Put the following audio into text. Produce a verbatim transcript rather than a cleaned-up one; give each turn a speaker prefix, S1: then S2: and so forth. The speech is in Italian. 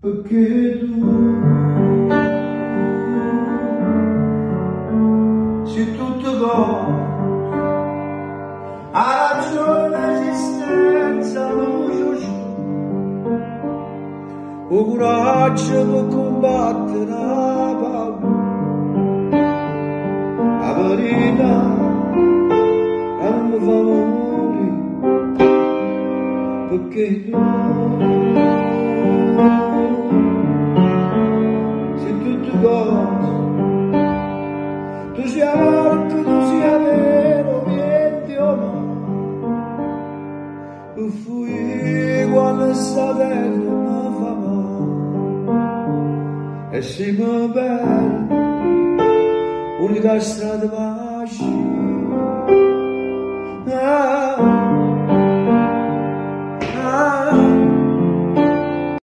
S1: perché tu sei tutto cose, ha ragione l'esistenza, luce, o coraggio per combattere la paura, la verità non mi fa morire, perché tu sei tutto cose, tu sia arco, tu sia vero, niente o no, per fuggire quando sta terra mi fa male, e se mi perdo, unica strada pace.